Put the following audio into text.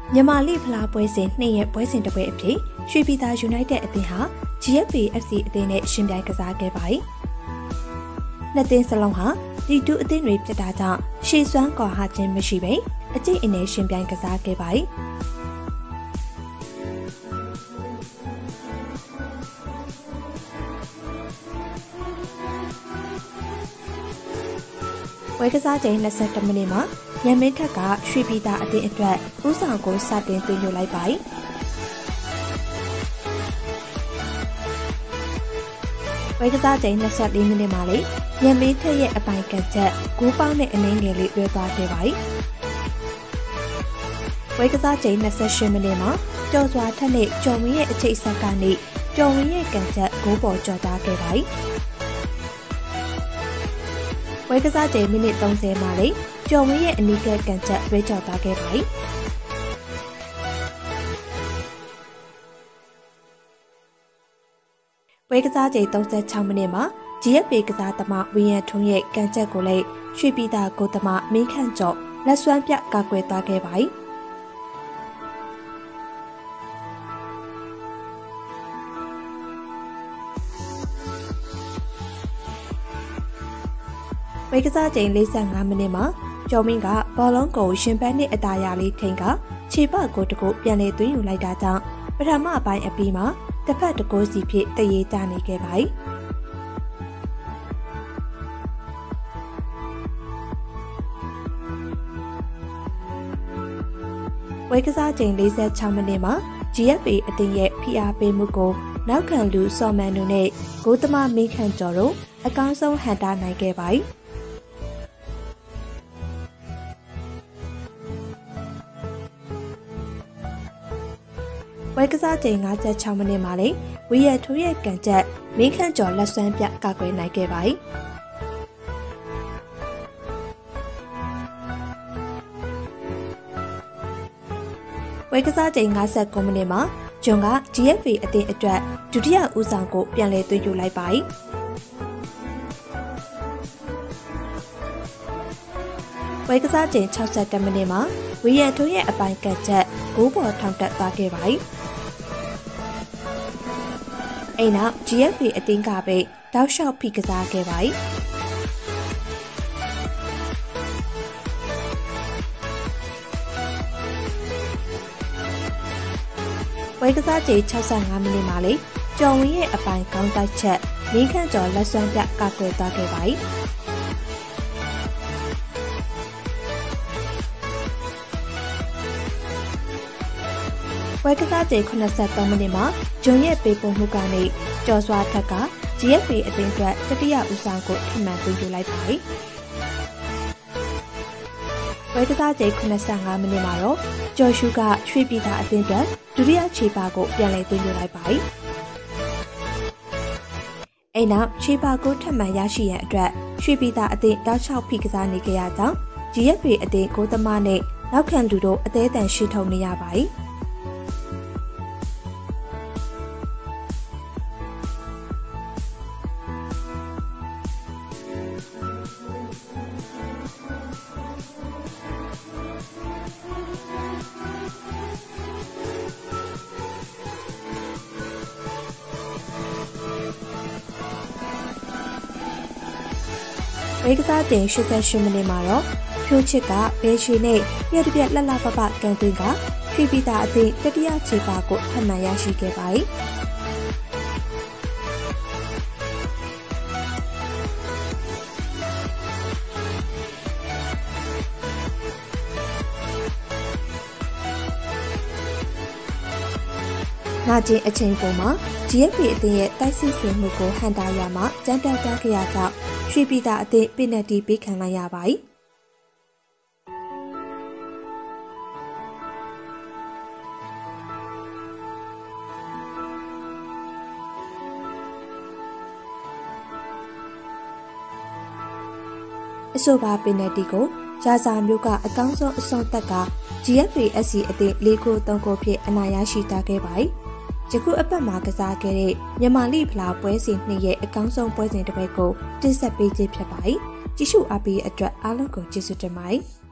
မြန်မာလိဖလားပွဲစဉ်2ရက်ပွဲစဉ်တစ်ပွဲအဖြစ်ရွှေပြည်သာ United အသင်းဟာ GFP FC အသင်းနဲ့ရှင်ပြိုင်ကစားခဲ့ပါတယ်။နှစ်သင်းစလုံးဟာဒီ2အသင်းတွေဖြစ်တာကြောင့်ရှေ့စွမ်းကွာဟခြင်းမရှိဘဲအကျိတ်အနယ်ရှင်ပြိုင်ကစားခဲ့ပါတယ်။ပွဲကစားချိန်22မိနစ်မှာရန်မင်းထက်ကရွှေပြည်သာအသင်းအတွက်ဦးဆောင်ကိုစတင်သွင်းယူလိုက်ပါတယ်။ပွဲကစားချိန်24မိနစ်မှာလေရန်မင်းထက်ရဲ့အပိုင်ကချက်ဂိုးပေါင်းနဲ့အနှင်းငယ်လေးလွှဲသွားခဲ့ပါတယ်။ပွဲကစားချိန်28မိနစ်မှာကျော်စွာထက်နဲ့ကျော်ဝင်းရဲ့အချိတ်ဆက်ကနေကျော်ဝင်းရဲ့ကချက်ဂိုးပေါ်ကျော်သွားခဲ့ပါတယ်။ပွဲကစားချိန်မိနစ်30မှာလေကျော်ဝင်းရဲ့အနီးကပ်ကန်ချက်ရွေးချော်သွားခဲ့ပါတယ်။ပွဲကစားချိန်36မိနစ်မှာ GFP ကစားသမားဝီယန်ထွန်းရဲ့ကန်ချက်ကိုလည်းရွှေပြည်သာကိုသမားမင်းခန့်ကျော်လက်စွမ်းပြကာကွယ်သွားခဲ့ပါတယ်။ပွဲကစားချိန်45မိနစ်မှာကျော်မင်းကဘောလုံးကိုရှင်ပန်းနဲ့အတားရလေးထိန်ကခြေပကိုတကူပြန်လေသွင်းယူလိုက်တာကြောင့်ပထမပိုင်းအပြီးမှာတစ်ဖက်တကူစီဖြစ်တရေကျနေခဲ့ပါတယ်။ပွဲကစားချိန်46မိနစ်မှာ GFP အသင်းရဲ့ဖိအားပေးမှုကိုနောက်ခံလူစော်မန်နူနဲ့ဂိုးသမားမင်းခန့်ကျော်တို့အကောင်းဆုံးဟန်တာနိုင်ခဲ့ပါတယ်။ပွဲကစားချိန်56မိနစ်မှာလေဝီယန်ထိုးရဲ့ကန်ချက်မင်းခန့်ကျော်လက်စွမ်းပြကာကွယ်နိုင်ခဲ့ပါတယ်။ပွဲကစားချိန်59မိနစ်မှာဂျွန်က GFP အသင်းအတွက်ဒုတိယဦးဆောင်ကိုပြန်လည်သွင်းယူလိုက်ပါတယ်။ပွဲကစားချိန်62မိနစ်မှာဝီယန်ထိုးရဲ့အပိုင်ကန်ချက်ဂိုးပေါ်ထောင်တက်သွားခဲ့ပါတယ်။အဲ့နောက် GFP အသင်းကပဲတောက်လျှောက်ဖိကစားခဲ့ပါတယ်။ပွဲကစားချိန်65မိနစ်မှာလေကျော်ဝင်းရဲ့အပိုင်ကောင်းတိုက်ချက်မင်းခန့်ကျော်လက်စွမ်းပြကာကွယ်သွားခဲ့ပါတယ်။ပွဲကစားချိန်83မိနစ်မှာဂျွန်ရဲ့ပေးပုံမှုကနေကျော်စွာထက်က GFP အသင်းအတွက်တတိယဦးဆောင်ကိုထပ်မံသွင်းယူလိုက်ပါတယ်။ပွဲကစားချိန်85မိနစ်မှာတော့ကျော်ရှုကရွှေပြည်သာအသင်းအတွက်ဒုတိယခြေပါကိုပြန်လည်သွင်းယူလိုက်ပါတယ်။အဲ့နောက်ခြေပါကိုထပ်မံရရှိရန်အတွက်ရွှေပြည်သာအသင်းတောက်လျှောက်ဖိကစားနေကြရကြောင်း GFP အသင်းကိုသမားနဲ့နောက်ခံလူတို့အသေးအံရှိထုံနေရပါတယ်။ပွဲကစားချိန်88မိနစ်မှာတော့ဖြိုးချစ်ကဘေးချီနဲ့ပြည့်တပြက်လှလှပပကန်သွင်းကရွှေပြည်သာအသင်းတတိယခြေပါကိုထပ်မံရရှိခဲ့ပါတယ်။နာကျင်အချိန်ပုံမှာ GFP အသင်းရဲ့တိုက်စစ်ဆင်မှုကိုဟန်တာရမှာကြမ်းတက်သွားခဲ့ရကြောင်းရွှေပြည်သာအသင်းပင်နတီပေးခံလိုက်ရပါတယ်။အဆိုပါပင်နတီကိုရာဇာမျိုးကအကောင်းဆုံးအစွန်သက်က GFP SC အသင်း4-3 ကိုဖြင့်အနိုင်ရရှိထားခဲ့ပါတယ်။ယခုအပတ်မှာကစားခဲ့တဲ့မြန်မာလိဖလားပွဲစဉ်2ရဲ့အကောင်းဆုံးပွဲစဉ်တစ်ပွဲကိုတင်ဆက်ပေးခြင်းဖြစ်ပါတယ်။ကြည့်ရှုအားပေးအတွက်အားလုံးကိုကျေးဇူးတင်ပါတယ်။